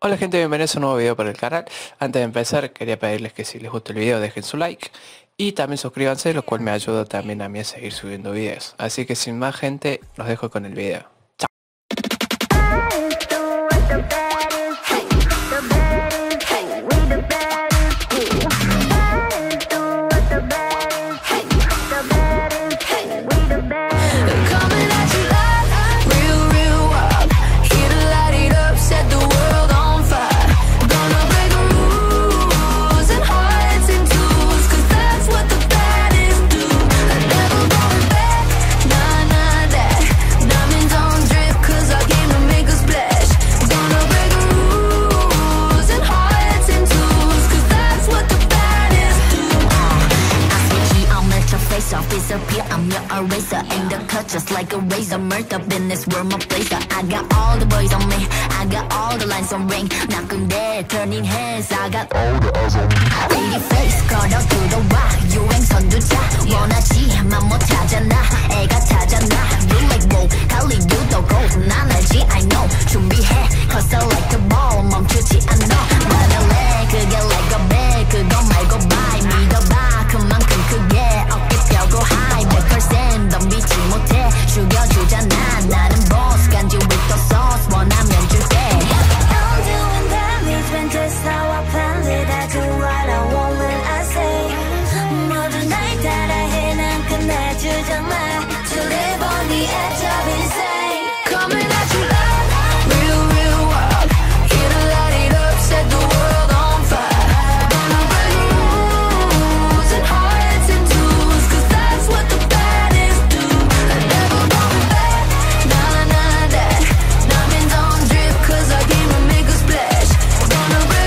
Hola gente, bienvenidos a un nuevo video para el canal. Antes de empezar quería pedirles que si les gusta el video dejen su like y también suscríbanse, lo cual me ayuda también a mí a seguir subiendo videos. Así que sin más gente, los dejo con el video. Chao. Disappear, I'm your eraser. Aim the cut just like a razor. Murked up in this world, my blazer. I got all the boys on me. I got all the lines on ring. Knocking dead, turning heads. I got all the eyes on me. Pretty face, 걸어 들어와. 유행선 두자. 원하지만 못하잖아. 애가 타잖아. You like whoa, 할리우드도 go. 난 알지, I know. 준비해, cause I like the ball. 멈추지 않아. 말할래, 그게 like a bag. 그거 말고 bye. 믿어봐, 그만큼 크게. 어깨 펴고 high. 100% 덤비지 못해. 죽여주잖아. 나는 boss. 간지 with the sauce. 원하면 줄게. I'm doing damage when just how I planned it. I do what I want when I say. 모든 날 따라해 난 끝내주잖아. To live on the edge of insane. Coming at you loud. Real, real world. Here to light it up. Set the world on fire. Gonna break rules and hearts in twos. Cause that's what the baddest do. I never going back. Nah, nah, that. Diamonds on drip. Cause I came to make a splash. Gonna break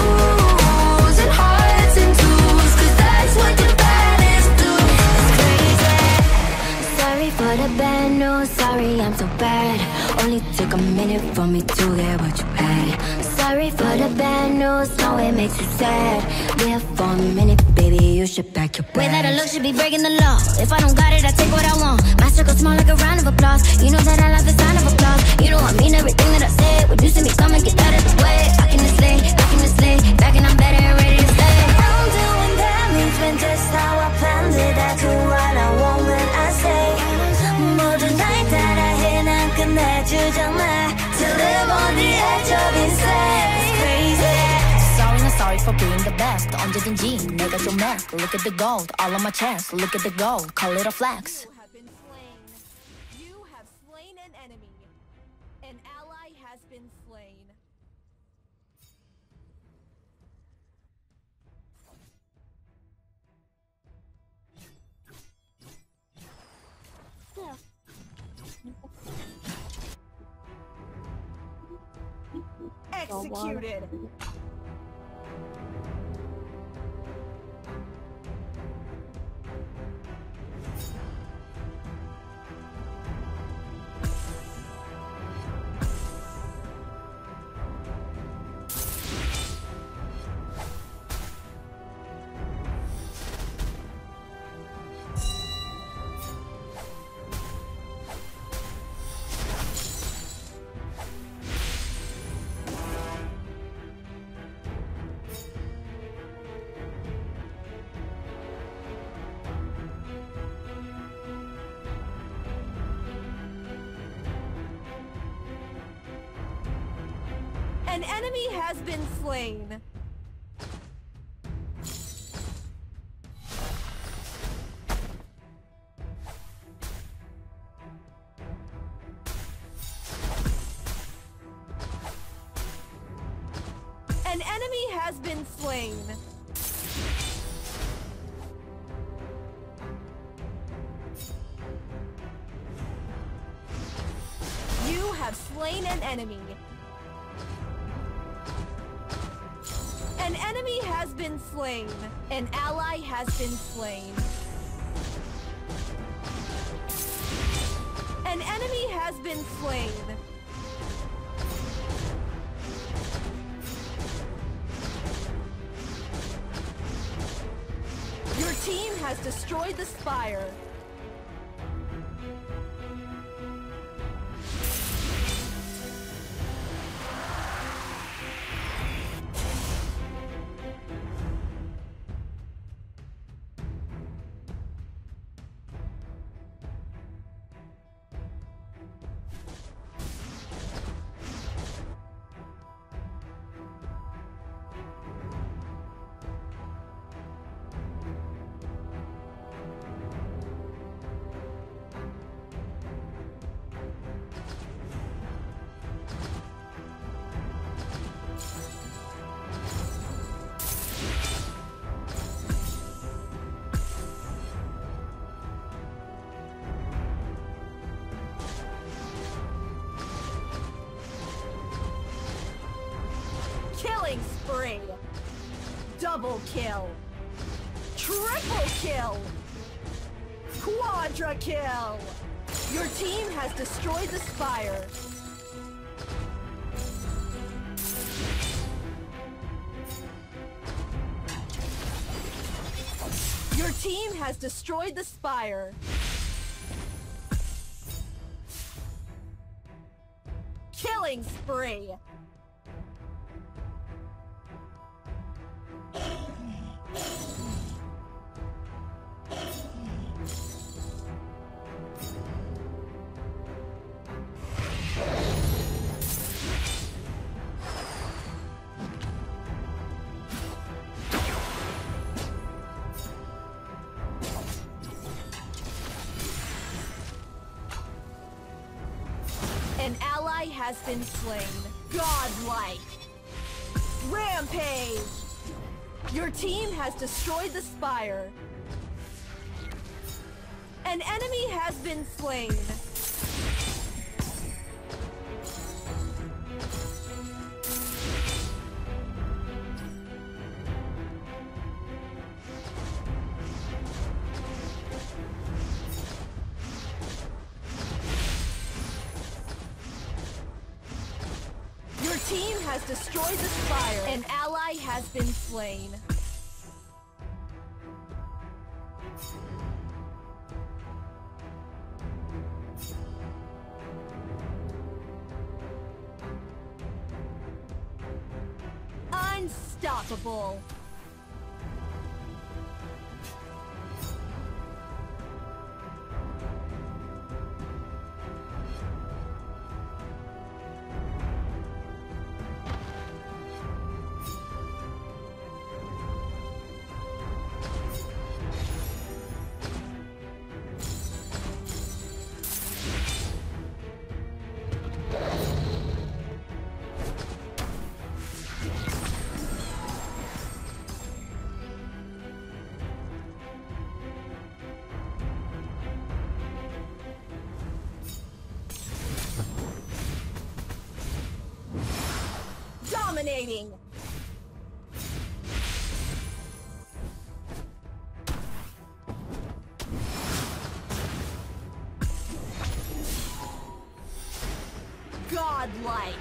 rules and hearts in twos. Cause that's what the baddest do. It's crazy. Sorry for the bad news. Sorry I'm so bad. Only took a minute for me to get what you had. Sorry for the bad news. No, it makes you sad. Yeah, for a minute, baby, you should pack your bags. Way that I look should be breaking the law. If I don't got it, I take what I want. My circle small like a round of applause. You know that I like the sound of applause. You know I mean everything that I say. When you see me come and get out of the way. I can just lay, I can just lay. Back and I'm better and ready to stay. I'm doing damage when just how I planned it. I do what I want when I say. 모든 날 따라해 난 끝내주잖아. To live on the edge of insane. It's crazy. Sorry, not sorry for being the best. 언제든지 내가 좀 해. Look at the gold, all on my chest. Look at the gold, call it a flex. You have been slain. You have slain an enemy. An ally has been slain. Executed. An enemy has been slain. An enemy has been slain. You have slain an enemy. An enemy has been slain. An ally has been slain. An enemy has been slain. Your team has destroyed the Spire. Killing spree! Double kill! Triple kill! Quadra kill! Your team has destroyed the spire. Your team has destroyed the spire. Killing spree! An ally has been slain. Godlike! Rampage! Your team has destroyed the spire. An enemy has been slain. Your team has destroyed the spire. An ally has been slain. Unstoppable. Dominating! Godlike!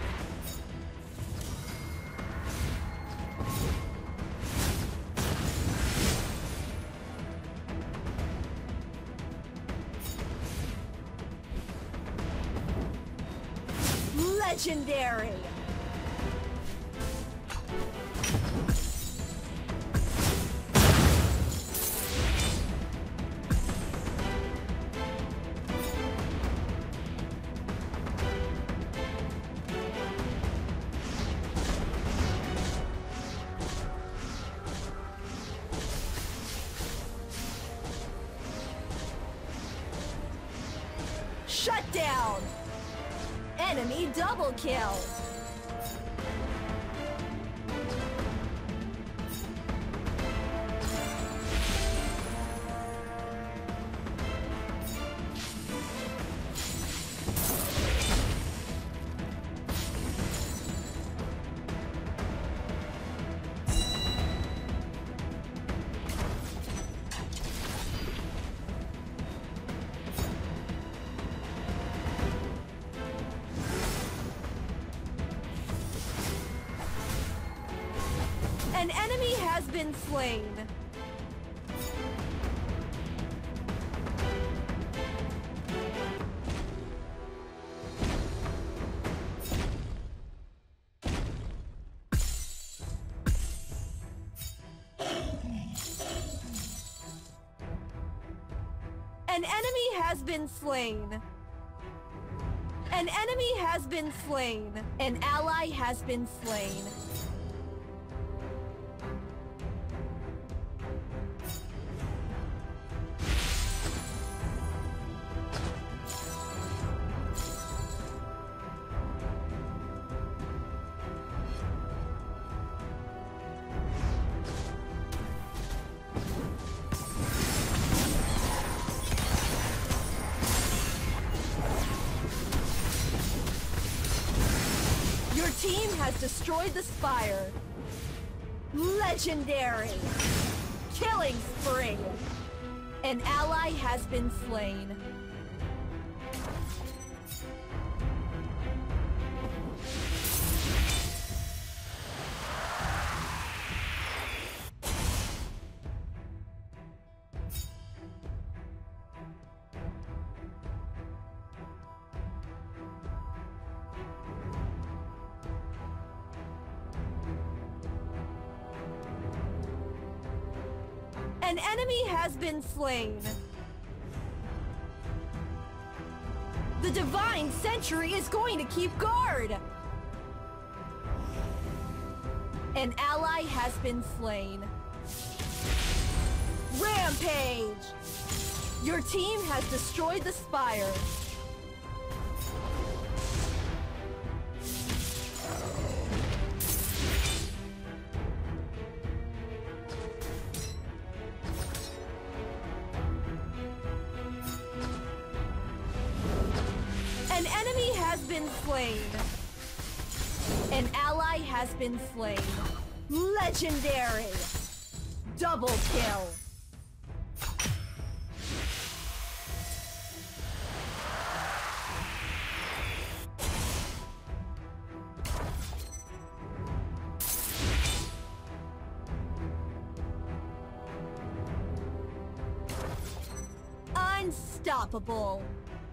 Legendary! Shut down! Enemy double kill! An enemy has been slain. An enemy has been slain. An enemy has been slain. An ally has been slain. Your team has destroyed the spire. Legendary! Killing spree! An ally has been slain. An enemy has been slain. The Divine Sentry is going to keep guard. An ally has been slain. Rampage! Your team has destroyed the Spire. An enemy has been slain. An ally has been slain. Legendary! Double kill! Unstoppable!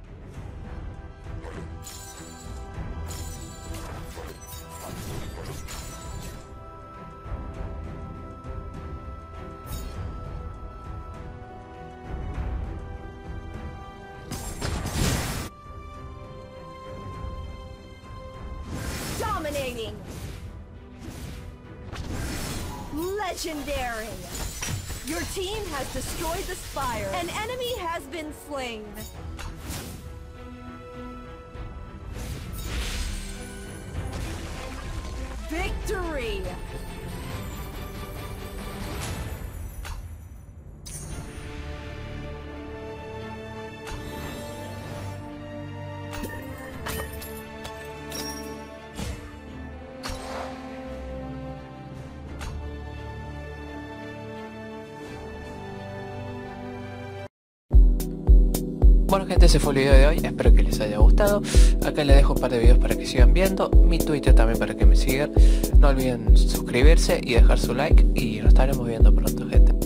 Dominating! Legendary! Your team has destroyed the Spire. An enemy has been slain. Victory! Bueno gente, ese fue el video de hoy, espero que les haya gustado. Acá les dejo un par de videos para que sigan viendo, mi Twitter también para que me sigan. No olviden suscribirse y dejar su like y nos estaremos viendo pronto gente.